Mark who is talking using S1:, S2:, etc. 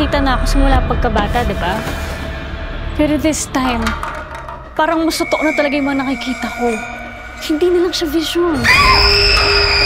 S1: nakakita na ako simula pagkabata, di ba? Pero this time, parang mas totoo na talaga yung mga nakikita ko. Hindi na lang siya vision.